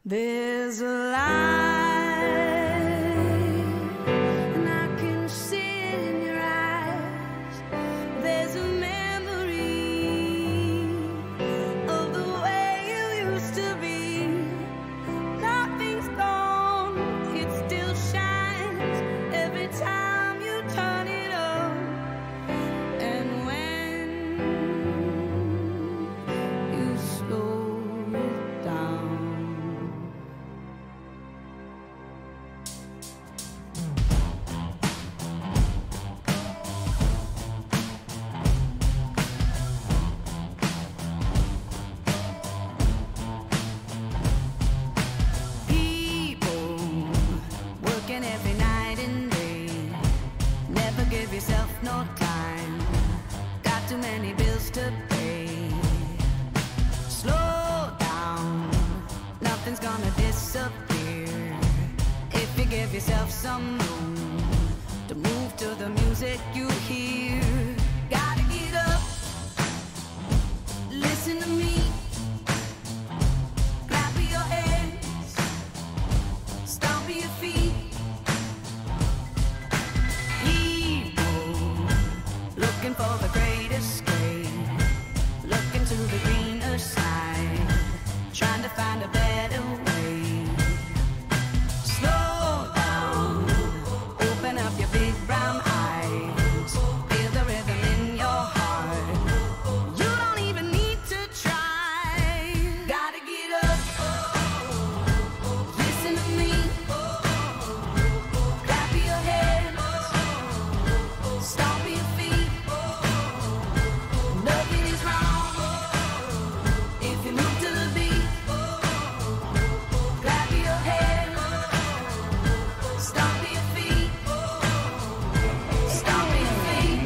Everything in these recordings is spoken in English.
There's a light, and I can see it in your eyes. There's a memory of the way you used to be. Nothing's gone, it still shines every time you turn it on. And when you slow it down, every night and day, never give yourself no time, got too many bills to pay. Slow down, nothing's gonna disappear if you give yourself some room to move to the music you hear. Gotta get up, listen to me, clap your hands, stomp your feet. Looking for the great escape, looking to the greener side, trying to find a better way. Slow down, open up your big brown eyes, feel the rhythm in your heart. You don't even need to try. Gotta get up, listen to me, clap your hands, stomp your feet. Nothing is wrong if you move to the beat. Clap your hands, stomp your feet, stomp your feet.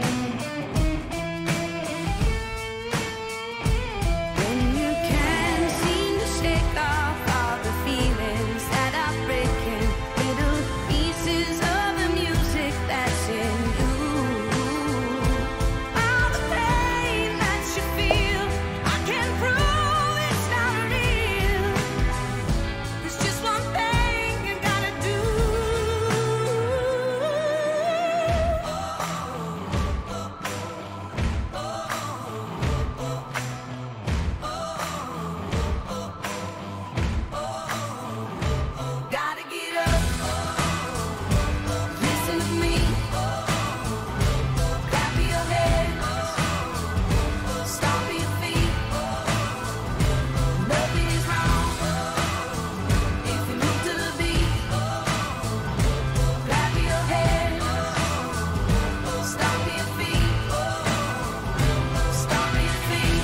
When you can't seem to shake off all the feelings that are breaking, little pieces of the music that's in you. All the pain that you feel, I can prove it's not real. There's just one thing you gotta do. Gotta get up, listen to me, clap your hands, stomp your feet. Nothing is wrong if you move to the beat. Clap your hands, stomp your feet, stomp your feet,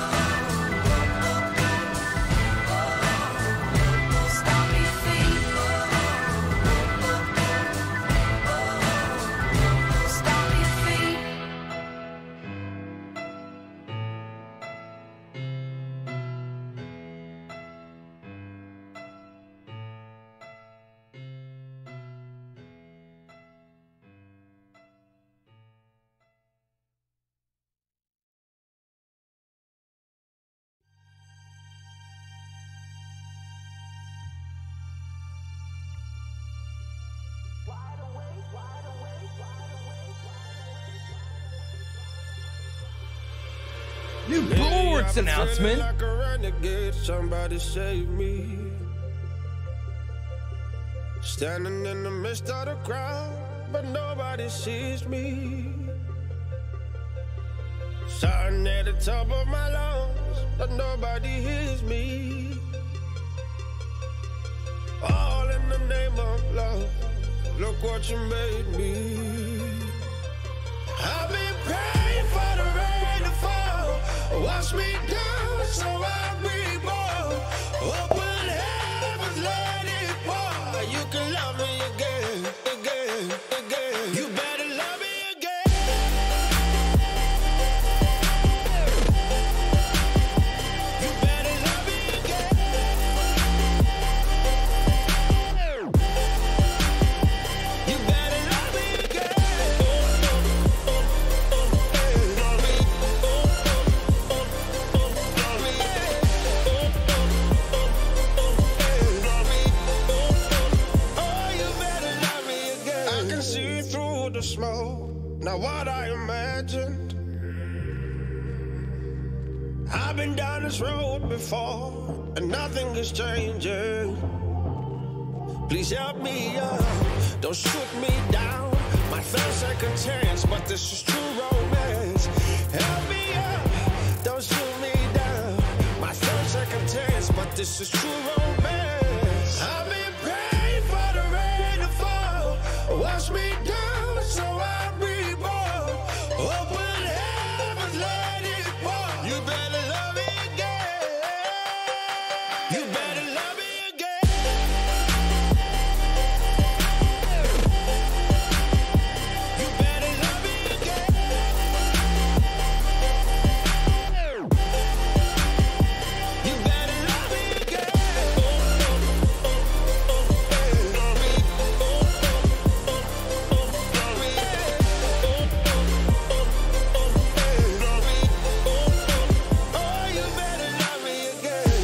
stomp your feet, stomp your feet. New Bullworks announcement. Like a renegade, somebody save me. Standing in the midst of the crowd, but nobody sees me. Shouting at the top of my lungs, but nobody hears me. All in the name of love, look what you made me. I've been praying for the rain to fall, wash me down so I reborn. Open heavens, let it pour. You can love me again, again, again. You better love me again. You better love me again. You better love me again. I've been down this road before, and nothing is changing. Please help me up, don't shoot me down. My third second chance, but this is true romance. Help me up, don't shoot me down. My third second chance, but this is true romance. I've been praying for the rain to fall, wash me down so I reborn. Open heavens, let it pour. You better love me again. You better love me again. You better love me again. You better love me again. Oh, you better love me again.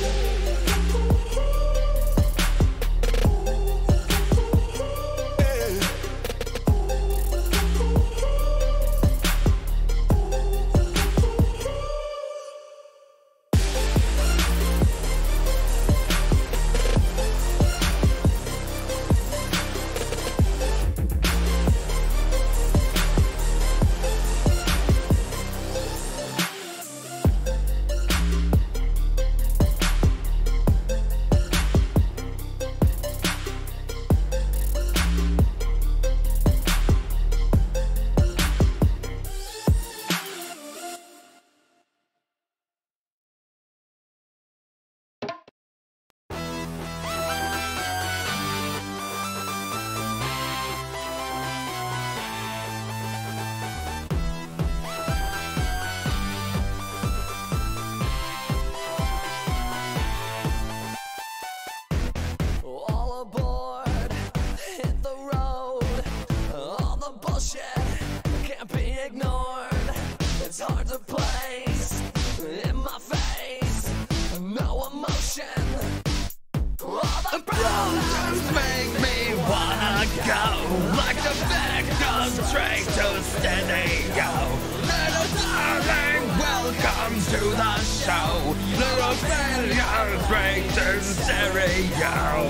All aboard, hit the road. All the bullshit can't be ignored. It's hard to place in my face. No emotion. All the Problems make me wanna go, like the vector straight to steady go. Little darling, welcome to the show. Little failures break in stereo.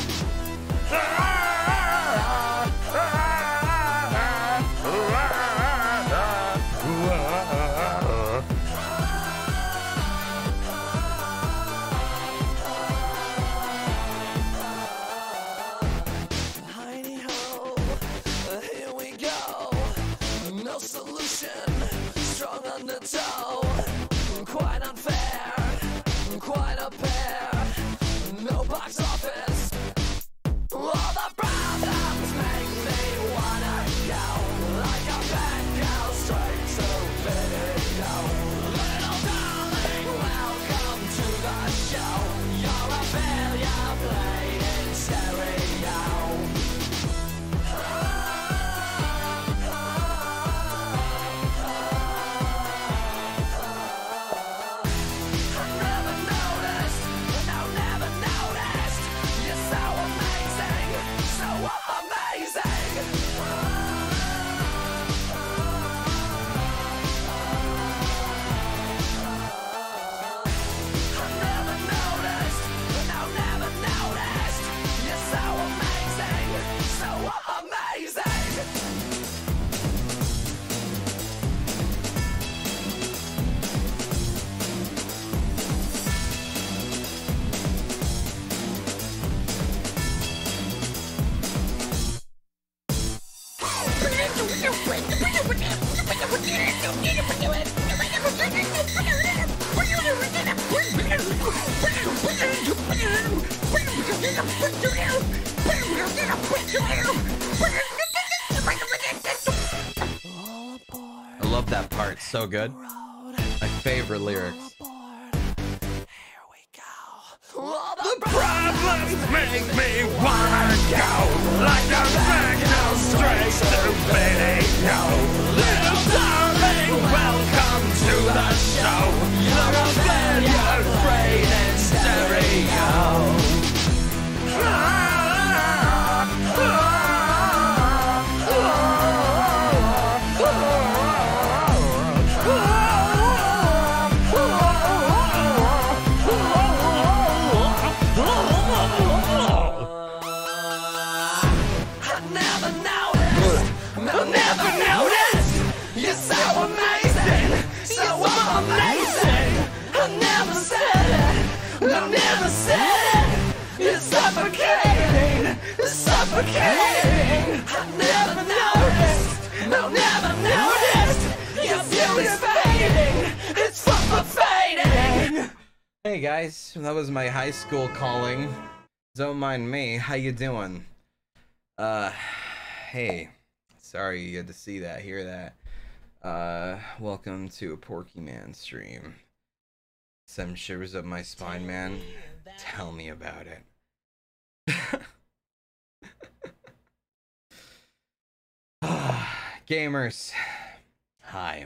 Heidi ho, here we go. No solution, strong undertow. Quite unfair, quite a pair. No box office. All the problems make me wanna go, like a bad girl straight to video. Little darling, welcome to the show. You're a failure played in stereo. Never noticed, no, never noticed. You're so amazing, so amazing. Never noticed, no, never noticed. You're so amazing, so amazing. I love that part, so good. My favorite lyrics. Here we go. All the Problems make me wanna go, like a vector straight to video. Little darling, welcome to the show. You're a failure, straight in stereo. I never said it's suffocating, it's suffocating. I never noticed, no, never noticed. Your beauty's fading, it's fading. Hey guys, that was my high school calling. Don't mind me. How you doing? Hey. Sorry you had to see that, hear that. Welcome to a Porky Man stream. Some shivers up my spine, man. Tell me about it. Gamers. Hi.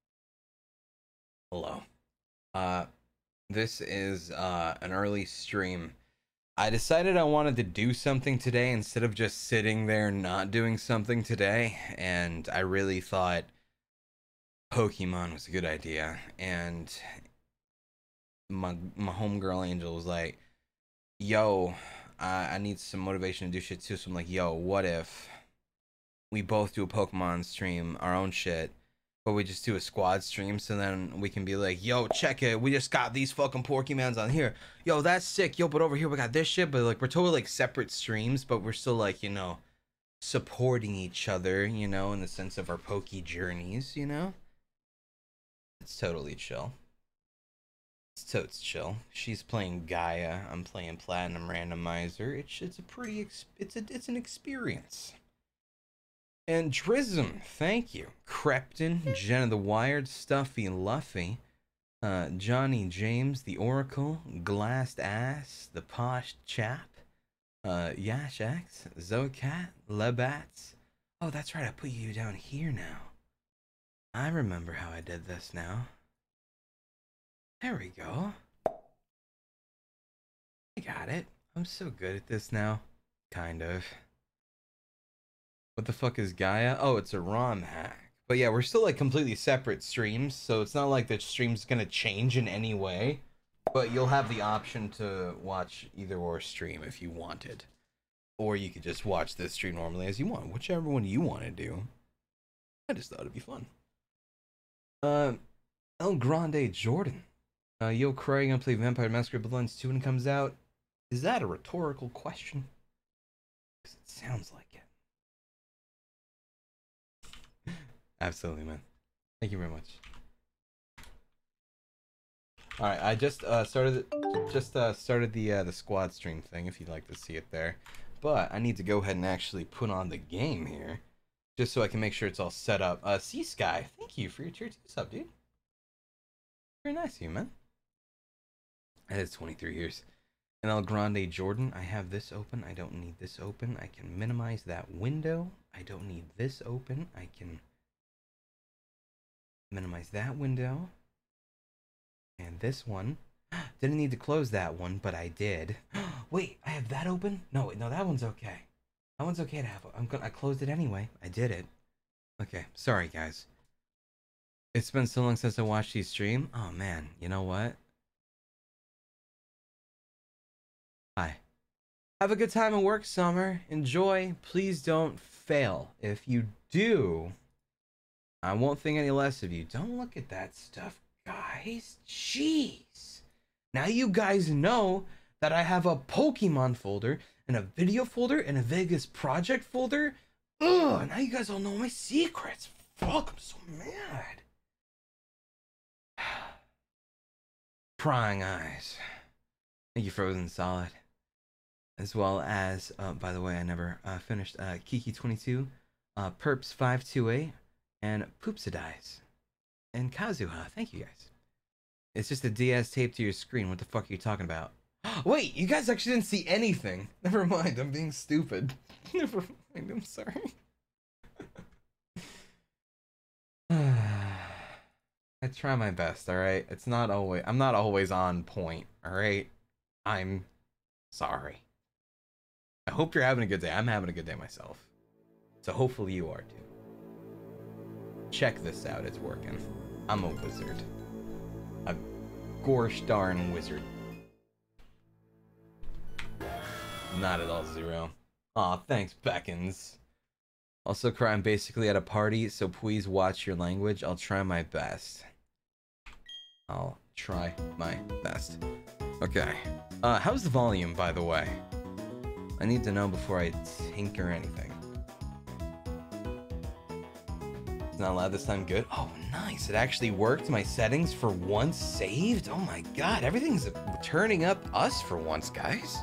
Hello. This is an early stream. I decided I wanted to do something today instead of just sitting there not doing something today, and I really thought Pokemon was a good idea. And my homegirl Angel was like, yo, I need some motivation to do shit too. So I'm like, yo, what if we both do a Pokemon stream, our own shit, but we just do a squad stream, so then we can be like, yo, check it, we just got these fucking Pokemons on here. Yo, that's sick. Yo, but over here we got this shit. But like, we're totally like separate streams, but we're still like, you know, supporting each other, you know, in the sense of our Poke journeys, you know? It's totally chill. It's totes chill. She's playing Gaia, I'm playing Platinum Randomizer. It's a pretty, it's an experience. And Drism, thank you. Crepton, Jenna the Wired, Stuffy Luffy, Johnny James, the Oracle, Glassed Ass, the Posh Chap, Yashax, Zocat, Lebats. Oh, that's right, I put you down here now. I remember how I did this now. There we go. I got it. I'm so good at this now. Kind of. What the fuck is Gaia? Oh, it's a ROM hack. But yeah, we're still like completely separate streams, so it's not like the stream's gonna change in any way. But you'll have the option to watch either or stream if you wanted. Or you could just watch this stream normally as you want, whichever one you want to do. I just thought it'd be fun. El Grande Jordan. Yo, Cry, gonna play Vampire Masquerade Bloodlines 2 when it comes out. Is that a rhetorical question? Because it sounds like it. Absolutely, man. Thank you very much. All right, I just started the squad stream thing. If you'd like to see it there, but I need to go ahead and actually put on the game here, just so I can make sure it's all set up. Sea Sky, thank you for your tier 2 sub, dude. Very nice of you, man. That is 23 years. And El Grande Jordan, I have this open. I don't need this open. I can minimize that window. I don't need this open. I can minimize that window. And this one. Didn't need to close that one, but I did. Wait, I have that open? No, that one's okay. That one's okay to have. I closed it anyway. I did it. Okay, sorry guys. It's been so long since I watched these stream. Oh man, you know what? Hi. Have a good time at work, Summer. Enjoy. Please don't fail. If you do, I won't think any less of you. Don't look at that stuff, guys. Jeez. Now you guys know that I have a Pokemon folder and a video folder and a Vegas project folder. Ugh, now you guys all know my secrets. Fuck, I'm so mad. Prying eyes. Thank you, Frozen Solid. As well as, by the way, I never finished Kiki22, Perps528, and Poopsidize. And Kazuha, thank you guys. It's just a DS taped to your screen. What the fuck are you talking about? Wait, you guys actually didn't see anything. Never mind, I'm being stupid. Never mind, I'm sorry. I try my best, alright? It's not always, I'm not always on point, alright? I'm sorry. I hope you're having a good day. I'm having a good day myself. So hopefully you are too. Check this out, it's working. I'm a wizard. A gosh darn wizard. Not at all, Zero. Aw, thanks, Beckons. Also, Cry, I'm basically at a party, so please watch your language. I'll try my best. I'll try my best. Okay. How's the volume, by the way? I need to know before I tinker anything. It's not loud this time, good? Oh, nice. It actually worked. My settings for once saved. Oh my god, everything's turning up us for once, guys.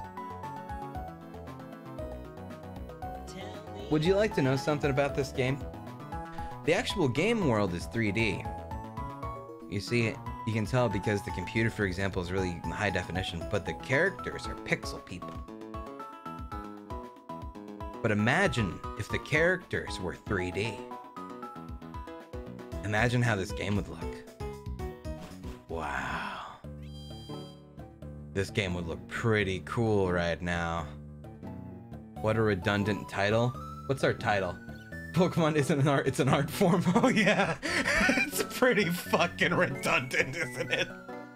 Would you like to know something about this game? The actual game world is 3D. You see, you can tell because the computer, for example, is really high definition, but the characters are pixel people. But imagine if the characters were 3D. Imagine how this game would look. Wow. This game would look pretty cool right now. What a redundant title. What's our title? Pokemon isn't an art, it's an art form. Oh yeah, it's pretty fucking redundant, isn't it?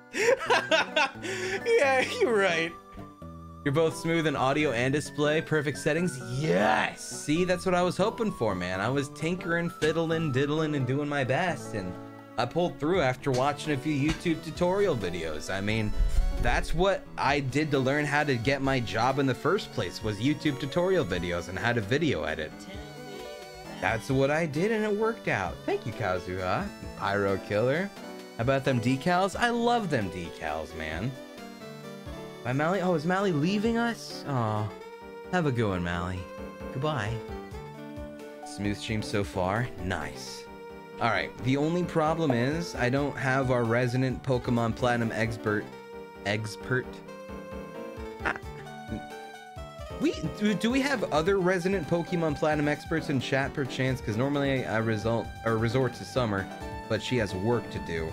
Yeah, you're right. You're both smooth in audio and display, perfect settings. Yes! See, that's what I was hoping for, man. I was tinkering, fiddling, diddling, and doing my best, and I pulled through after watching a few YouTube tutorial videos. I mean, that's what I did to learn how to get my job in the first place, was YouTube tutorial videos and how to video edit. That's what I did, and it worked out. Thank you, Kazuha. Pyro Killer. How about them decals? I love them decals, man. Bye, Mally. Oh, is Mally leaving us? Oh, have a good one, Mally. Goodbye. Smooth stream so far. Nice. All right. The only problem is I don't have our resident Pokemon Platinum expert. Do we have other resident Pokemon Platinum experts in chat per chance? Because normally I resort to Summer, but she has work to do.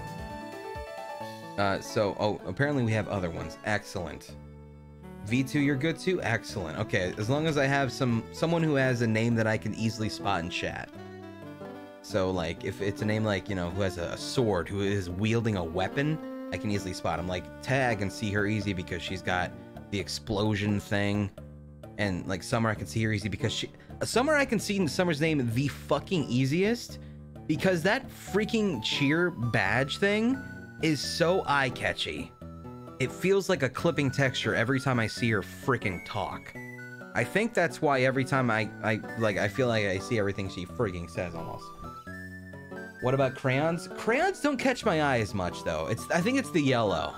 Oh, apparently we have other ones. Excellent. V2, you're good too? Excellent. Okay, as long as I have someone who has a name that I can easily spot in chat. So, like, if it's a name like, you know, who has a sword, who is wielding a weapon, I can easily spot him. Like, Tag and see her easy because she's got the explosion thing. And, like, Summer, I can see her easy because Summer, I can see in Summer's name the fucking easiest because that freaking cheer badge thing is so eye-catchy. It feels like a clipping texture every time I see her freaking talk. I think that's why every time I feel like I see everything she freaking says almost. What about crayons? Crayons don't catch my eye as much though. I think it's the yellow.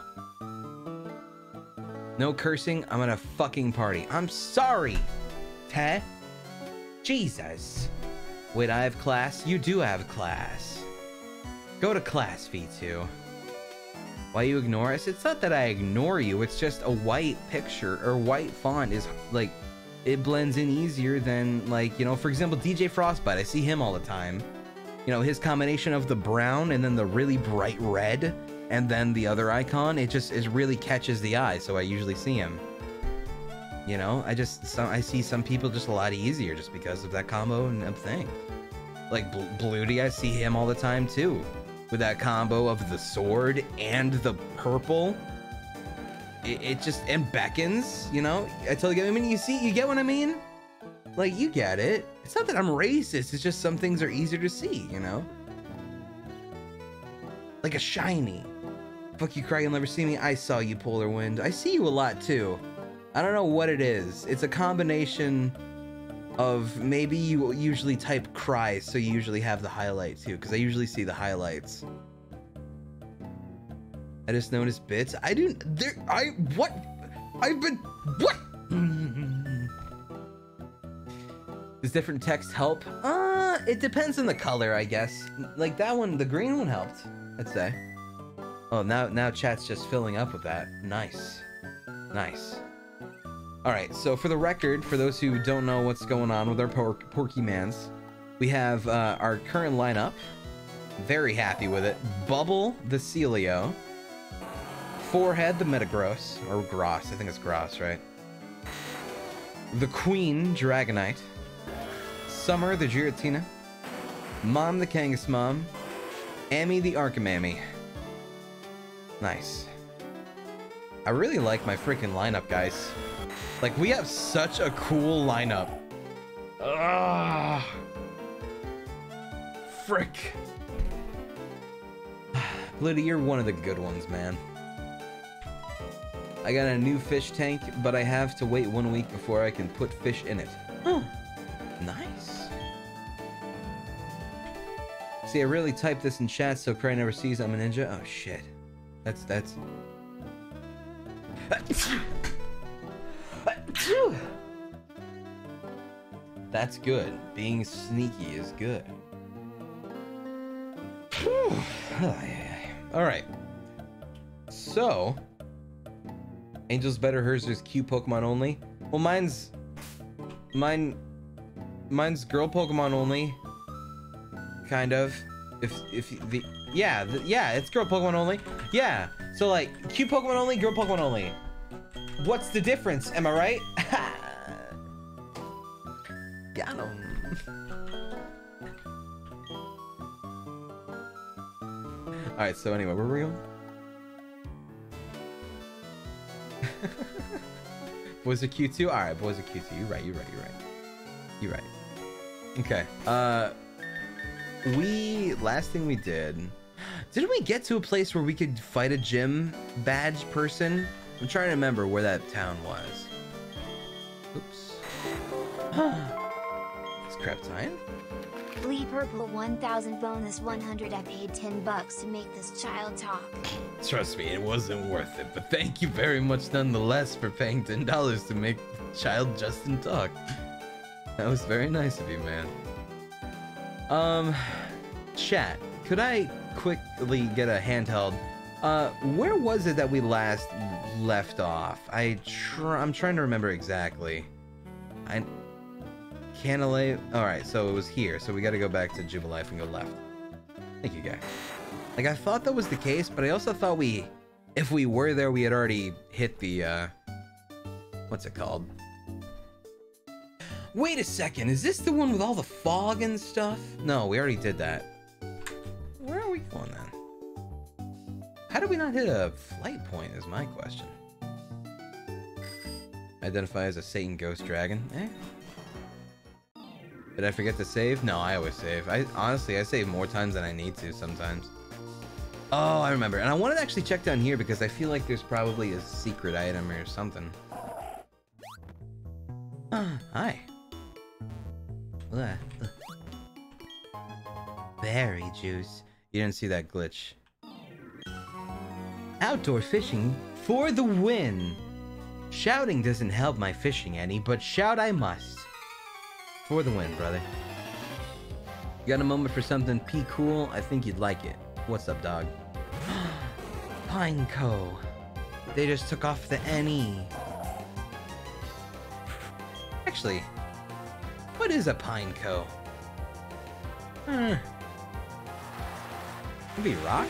No cursing, I'm gonna fucking party. I'm sorry, Teh. Jesus. Wait, I have class? You do have class. Go to class, V2. Why you ignore us? It's not that I ignore you, it's just a white picture or white font is like, it blends in easier than, like, you know, for example, DJ Frostbite, I see him all the time. You know, his combination of the brown and then the really bright red and then the other icon, it really catches the eye, so I usually see him. You know, I see some people just a lot easier just because of that combo and thing. Like Bluedy, I see him all the time too. With that combo of the sword and the purple. It just, and beckons, you know? I totally get, I mean, you get what I mean? Like, you get it. It's not that I'm racist, it's just some things are easier to see, you know? Like a shiny. Fuck you, Cry, you'll never see me. I saw you, Polar Wind. I see you a lot too. I don't know what it is. It's a combination of maybe you usually type Cry, so you usually have the highlight too, because I usually see the highlights. I just noticed bits. What? Does different text help? It depends on the color, I guess. Like that one, the green one helped, I'd say. Oh, now chat's just filling up with that. Nice. Nice. Alright, so for the record, for those who don't know what's going on with our Porkymans, we have our current lineup. Very happy with it. Bubble, the Celio. Forehead, the Metagross. Or Gross, I think it's Gross, right? The Queen, Dragonite. Summer, the Giratina. Mom, the Kangaskhan. Amy, the Archimamy. Nice. I really like my freaking lineup, guys. Like, we have such a cool lineup. Ugh. Frick. Liddy, you're one of the good ones, man. I got a new fish tank, but I have to wait 1 week before I can put fish in it. Oh, nice. See, I really typed this in chat so Cry never sees I'm a ninja. Oh shit. That's That's good. Being sneaky is good. Alright. So Angel's better, hers is cute Pokemon only. Well, mine's girl Pokemon only. Kind of. Yeah, it's girl Pokemon only. Yeah. So like cute Pokemon only, girl Pokemon only. What's the difference? Am I right? Got him. Alright, so anyway, where were we going? Boys are cute too? Alright, boys are cute too. You're right. Okay. Last thing we didn't we get to a place where we could fight a gym badge person? I'm trying to remember where that town was. Oops. It's crap time. Lee Purple 1000 bonus 100. I paid $10 to make this child talk. Trust me, it wasn't worth it, but thank you very much nonetheless for paying $10 to make child Justin talk. That was very nice of you, man. Chat, could I quickly get a handheld? Where was it that we last left off? I'm trying to remember exactly. Canalay. Alright, so it was here. So we gotta go back to Jubilife and go left. Thank you, guy. Like, I thought that was the case, but I also thought if we were there, we had already hit the, what's it called? Wait a second, is this the one with all the fog and stuff? No, we already did that. Where are we going then? How did we not hit a flight point is my question. Identify as a Satan Ghost Dragon. Did I forget to save? No, I always save. Honestly, I save more times than I need to sometimes. Oh, I remember. And I wanted to actually check down here because I feel like there's probably a secret item or something. Hi. Berry juice. You didn't see that glitch. Outdoor fishing for the win. Shouting doesn't help my fishing any, but shout I must. For the win, brother. You got a moment for something cool? I think you'd like it. What's up, dog? Pineco. They just took off the NE. Actually, what is a Pineco? Maybe rock?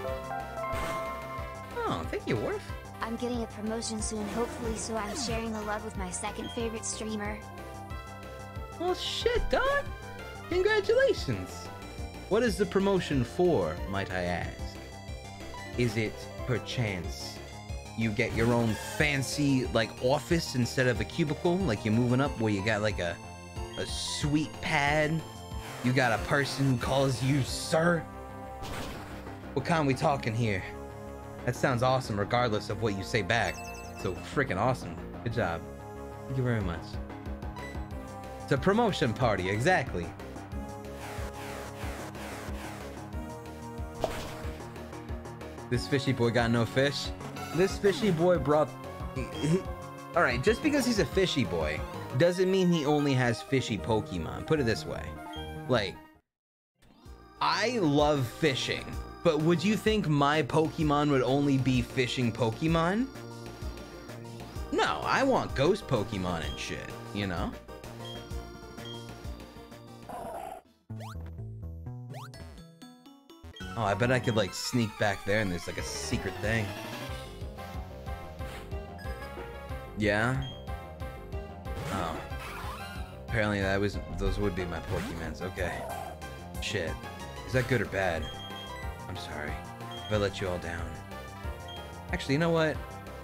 Oh, thank you, Worf. I'm getting a promotion soon, hopefully, so I'm sharing the love with my second favorite streamer. Well, shit, dog. Congratulations. What is the promotion for, might I ask? Is it, perchance, you get your own fancy, like, office instead of a cubicle? Like, you're moving up where you got, like, a sweet pad? You got a person who calls you sir? What kind we talking here? That sounds awesome regardless of what you say back. So freaking awesome. Good job. Thank you very much. It's a promotion party, exactly. This fishy boy got no fish. This fishy boy brought... Alright, just because he's a fishy boy doesn't mean he only has fishy Pokemon. Put it this way. Like, I love fishing, but would you think my Pokemon would only be fishing Pokemon? No, I want ghost Pokemon and shit, you know? Oh, I bet I could, like, sneak back there and there's, like, a secret thing. Yeah? Oh. Apparently those would be my Pokemons. Okay. Shit. Is that good or bad? I'm sorry if I let you all down. Actually, you know what?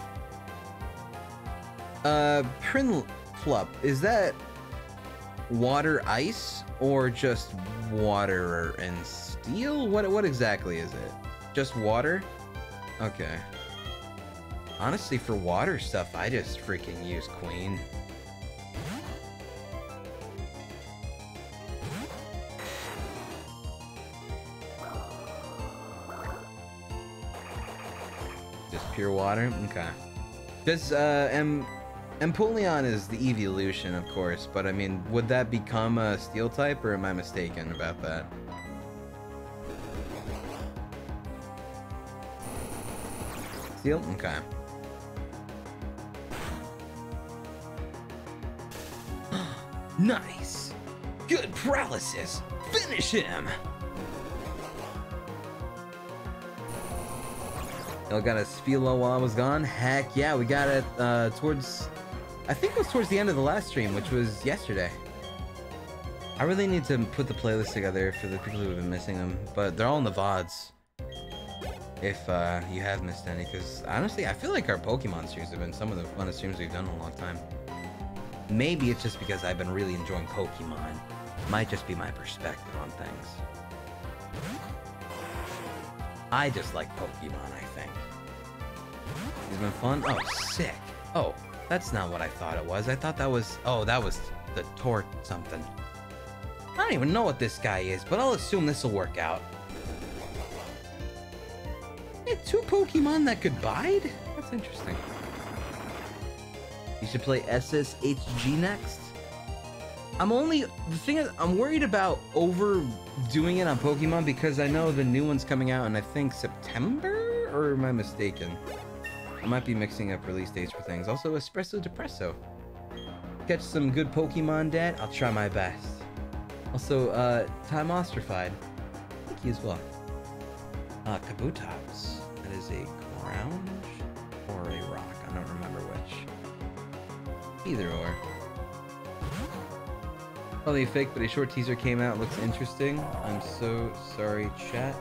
Prinplup, is that water ice or just water and steel? What exactly is it? Just water? Okay. Honestly, for water stuff, I just freaking use Queen. Just pure water? Okay. Does, Empoleon is the evolution, of course, but I mean, would that become a steel type, or am I mistaken about that? Steel? Okay. Nice! Good paralysis! Finish him! Y'all got a Spilo while I was gone? Heck yeah, we got it towards... I think it was towards the end of the last stream, which was yesterday. I really need to put the playlist together for the people who have been missing them, but they're all in the VODs. If you have missed any, because honestly, I feel like our Pokemon streams have been some of the funnest streams we've done in a long time. Maybe it's just because I've been really enjoying Pokemon. Might just be my perspective on things. I just like Pokemon, I think. It's been fun? Oh, sick. Oh, that's not what I thought it was. I thought that was... Oh, that was the Tort something. I don't even know what this guy is, but I'll assume this will work out. Yeah, 2 Pokemon that could bide? That's interesting. You should play SSHG next. The thing is, I'm worried about overdoing it on Pokemon because I know the new one's coming out in, I think, September? Or am I mistaken? I might be mixing up release dates for things. Also, Espresso Depresso. Catch some good Pokemon, Dad? I'll try my best. Also, Time Ostrified. Thank you as well. Kabutops. That is a ground or a rock. I don't remember which. Either or. Probably fake, but a short teaser came out. Looks interesting. I'm so sorry, chat.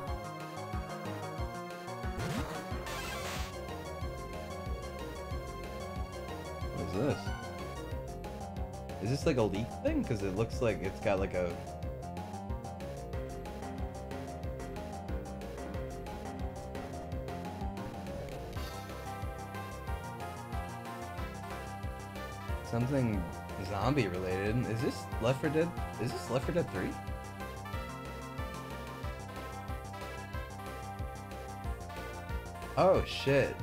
What is this? Is this like a leak thing? Because it looks like it's got like a... something zombie related. Is this Left 4 Dead? Is this Left 4 Dead 3? Oh shit.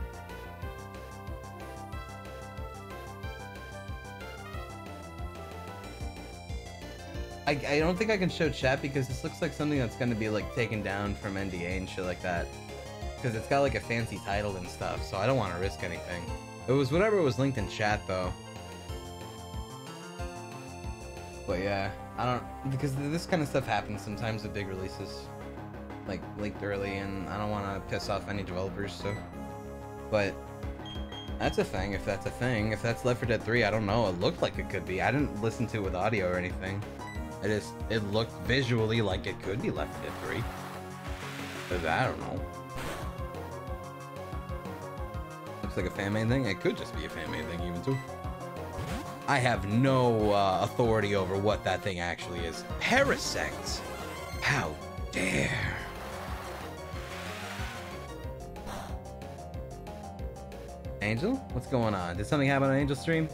I don't think I can show chat because this looks like something that's gonna be like taken down from NDA and shit like that. Because it's got like a fancy title and stuff, so I don't want to risk anything. It was whatever was linked in chat though. But yeah, I don't, because this kind of stuff happens sometimes with big releases, like leaked early, and I don't want to piss off any developers, so. But that's a thing, if that's a thing. If that's Left 4 Dead 3, I don't know, it looked like it could be. I didn't listen to it with audio or anything. It looked visually like it could be Left 4 Dead 3. But I don't know. Looks like a fan-made thing? It could just be a fan-made thing even too. I have no authority over what that thing actually is. Parasect! How dare! Angel? What's going on? Did something happen on Angel's stream?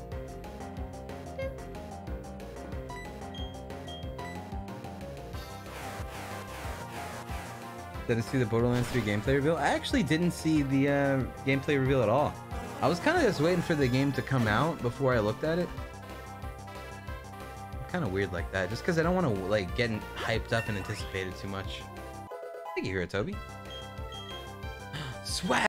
Did I see the Borderlands 3 gameplay reveal? I actually didn't see the gameplay reveal at all. I was kind of just waiting for the game to come out before I looked at it. Kind of weird like that, just because I don't want to like get hyped up and anticipated too much. Thank you, Toby. Swag.